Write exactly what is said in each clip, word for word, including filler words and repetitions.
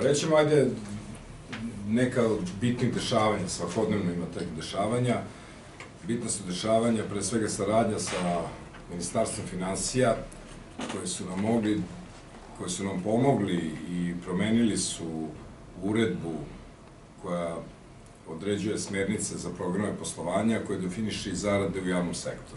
reći ćemo, ajde, neka od bitnih dešavanja, svakodnevno ima tih dešavanja. Bitna su dešavanja, pre svega saradnja sa Ministarstvom finansija, koje su nam mogli, koje su nam pomogli i promenili su uredbu koja određuje smernice za programe poslovanja, koje definiše i zarade u javnom sektoru.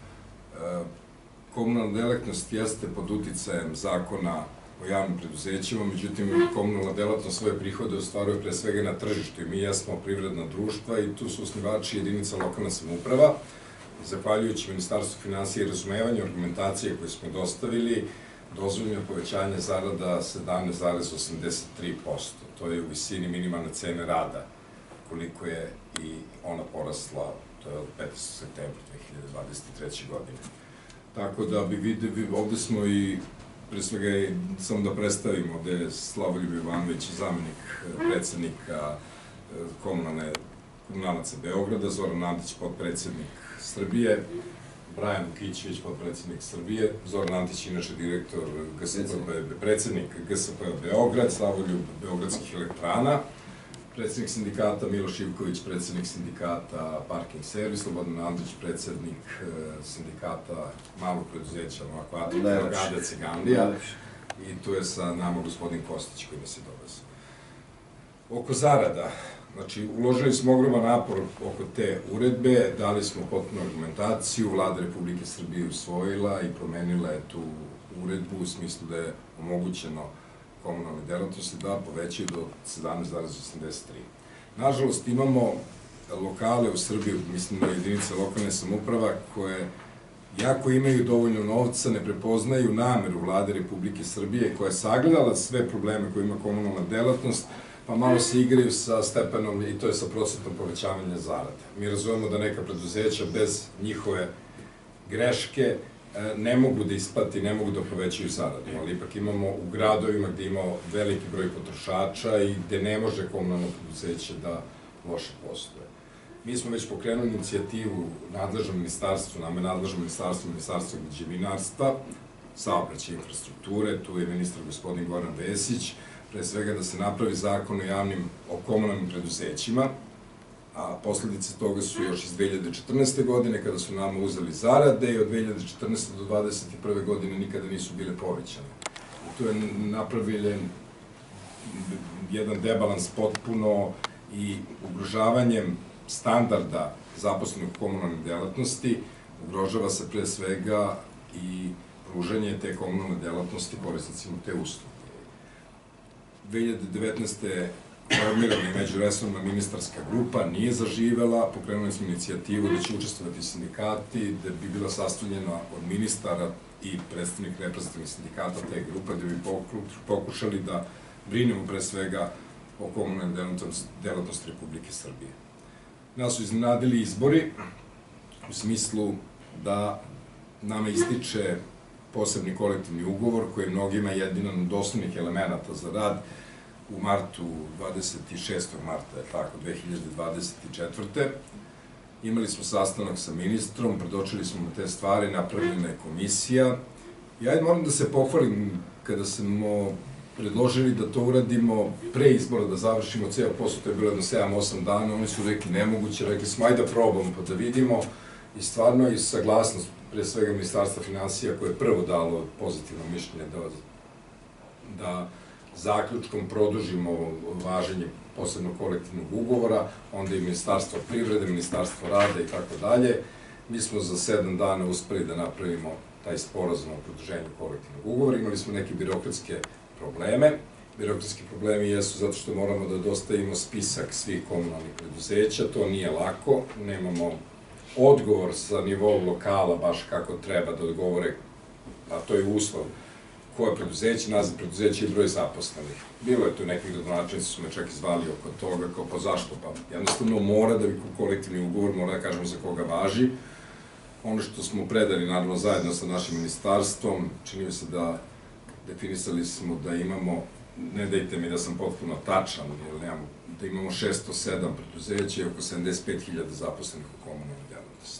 Komunalna delatnost jeste pod uticajem zakona o javnim preduzećima, međutim, komunalna delatnost svoje prihode ostvaruje pre svega na tržištu i mi jesmo privredna društva i tu su osnivači jedinica lokalna samouprava. Zahvaljujući Ministarstvu finansija i razumevanju argumentacije koje smo dostavili, dozvoljeno povećanje zarada sedamnaest zarez osamdeset tri posto. To je u visini minimalne cene rada, koliko je i ona porasla, to je od petnaestog septembra dve hiljade dvadeset treće. godine. Tako da bi videli, ovde smo i, pre svega, samo da predstavimo, ovde je Slavoljub Ivanović, zamenik predsednika komunalaca Beograda, Zoran Antić, potpredsednik Srbije, Brajan Vukićević, potpredsednik Srbije, Zoran Antić, inače direktor G S P, predsednik G S P Beograd, Slavoljub Beogradskih elektrana, predsednik sindikata Miloš Ivković, predsednik sindikata Parking Servis, Slobodan Andrić, predsednik sindikata malog preduzeća Novakovatrika, Gada Cigandija, i tu je sa nama gospodin Kostić koji nas je dovezao. Oko zarada, znači, uložili smo ogroman napor oko te uredbe, dali smo potpunu argumentaciju, Vlada Republike Srbije usvojila i promenila je tu uredbu u smislu da je omogućeno komunalne delatnosti da povećaju do sedamnaest zarez osamdeset tri. Nažalost, imamo lokale u Srbiji, mislim da jedinice lokalne samouprava, koje jako imaju dovoljno novca, ne prepoznaju nameru Vlade Republike Srbije, koja je sagledala sve probleme koje ima komunalna delatnost, pa malo se igraju sa stepenom, i to je sa procentom povećavanja zarada. Mi razumemo da neka preduzeća bez njihove greške ne mogu da isplati, ne mogu da povećaju zaradu, ali ipak imamo u gradovima gde imamo veliki broj potrošača i gde ne može komunalno preduzeće da loše postoje. Mi smo već pokrenuli inicijativu nadležnom ministarstvu, nama je nadležno ministarstvo, ministarstvo građevinarstva, saobraćaja i infrastrukture, tu je ministar gospodin Goran Vesić, pre svega da se napravi zakon o javnim, o komunalnim preduzećima, a posledice toga su još iz dve hiljade četrnaeste. godine, kada su nama uzeli zarade, i od dve hiljade četrnaeste. do dvadeset prve. godine nikada nisu bile povećane. I tu je napravljen jedan debalans potpuno i ugrožavanjem standarda zaposlenih u komunalnoj delatnosti, ugrožava se pre svega i pružanje te komunalne delatnosti korisnicima te usluge. dve hiljade devetnaeste. formirana je međuresorna ministarska grupa, nije zaživela, pokrenuli smo inicijativu da će učestvovati sindikati, da bi bila sastavljena od ministara i predstavnik reprezentativnih sindikata te grupe, da bi pokušali da brinemo pre svega o komunalnoj delatnosti Republike Srbije. Nas su iznenadili izbori, u smislu da nama ističe posebni kolektivni ugovor, koji je mnogima jedan od osnovnih elemenata za rad, u martu, dvadeset šestog marta, tako, dve hiljade dvadeset četvrte. Imali smo sastanak sa ministrom, predočili smo mu te stvari, napravljena je komisija. I ajde moram da se pohvalim kada smo predložili da to uradimo pre izbora, da završimo ceo posao, to je bilo jedno sedam osam dana, oni su rekli nemoguće, rekli smo ajde da probamo pa da vidimo, i stvarno i saglasnost pre svega Ministarstva finansija, koje je prvo dalo pozitivno mišljenje da zaključkom produžimo važenje posebnog kolektivnog ugovora, onda i Ministarstvo privrede, Ministarstvo rada i tako dalje. Mi smo za sedam dana uspeli da napravimo taj sporazum o produženju kolektivnog ugovora. Imali smo neke birokratske probleme. Birokratski problemi jesu zato što moramo da dostavimo spisak svih komunalnih preduzeća, to nije lako, nemamo odgovor sa nivou lokala baš kako treba da odgovore, a to je uslov koje preduzeće, naziv preduzeća i broj zaposlenih. Bilo je tu nekih gradonačelnici su me čak izvali oko toga, kao pa zašto? Pa jednostavno mora da bi kolektivni ugovor, mora da kažemo za koga važi. Ono što smo predali, naravno, zajedno sa našim ministarstvom, čini mi se da definisali smo da imamo, ne dajte mi da sam potpuno tačan, da imamo šesto sedam preduzeća i oko sedamdeset pet hiljada zaposlenih u komunalnoj delatnosti.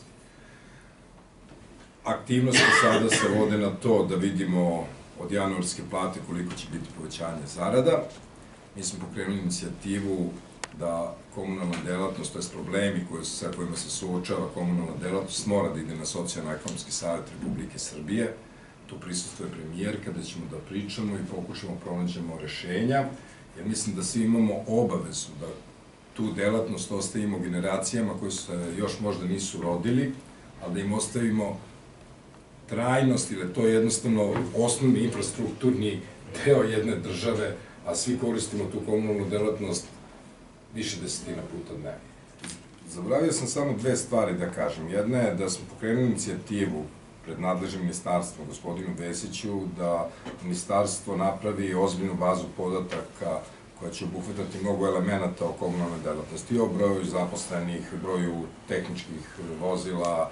Aktivnosti sada se vode na to da vidimo od januarske plate koliko će biti povećanje zarada. mi smo pokrenuli inicijativu da komunalna delatnost, to je problemi sa kojima se suočava komunalna delatnost, mora da ide na Socijalno-ekonomski savet Republike Srbije. Tu prisustuje premijerka, da ćemo da pričamo i pokušamo pronađemo rešenja, jer mislim da svi imamo obavezu da tu delatnost ostavimo generacijama koji se još možda nisu rodili, ali da im ostavimo trajnost, ili to je jednostavno osnovni infrastrukturni deo jedne države, a svi koristimo tu komunalnu delatnost više desetina puta dnevno. Zaboravio sam samo dve stvari da kažem. Jedna je da smo pokrenuli inicijativu pred nadležnim ministarstvom, gospodinu Vesiću, da ministarstvo napravi ozbiljnu bazu podataka koja će obuhvatati mnogo elemenata o komunalnoj delatnosti, o broju zaposlenih, broju tehničkih vozila,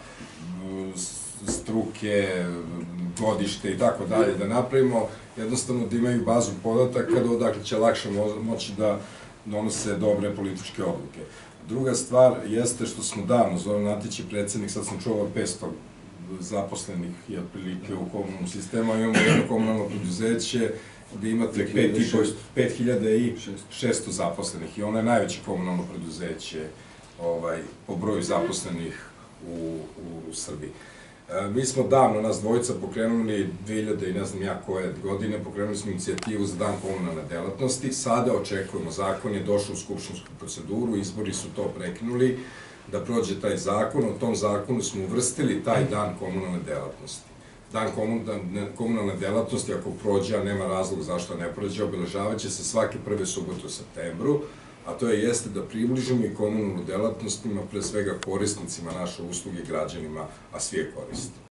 struke, godište i tako dalje, da napravimo jednostavno da imaju bazu podataka, da odakle će lakše moći da donose dobre političke odluke. Druga stvar jeste što smo davno, Zoran Antić je predsednik, sad sam čuo petsto zaposlenih je otprilike u komunalnom sistemu, a imamo jedno komunalno preduzeće gde imate pet hiljada šesto zaposlenih i ono je najveće komunalno preduzeće po broju zaposlenih u Srbiji. Mi smo davno, nas dvojica, pokrenuli dve hiljade i ne znam ja koje godine, pokrenuli smo inicijativu za dan komunalne delatnosti. Sada očekujemo, zakon je došao u skupštinsku proceduru, izbori su to prekinuli, da prođe taj zakon. U tom zakonu smo uvrstili taj dan komunalne delatnosti. Dan komunalne delatnosti, ako prođe, a nema razlog zašto ne prođe, obeležavat će se svake prve subote u septembru, a to je jeste da približimo i komunalnu delatnostima, pre svega korisnicima naše usluge, građanima, a svi je koriste.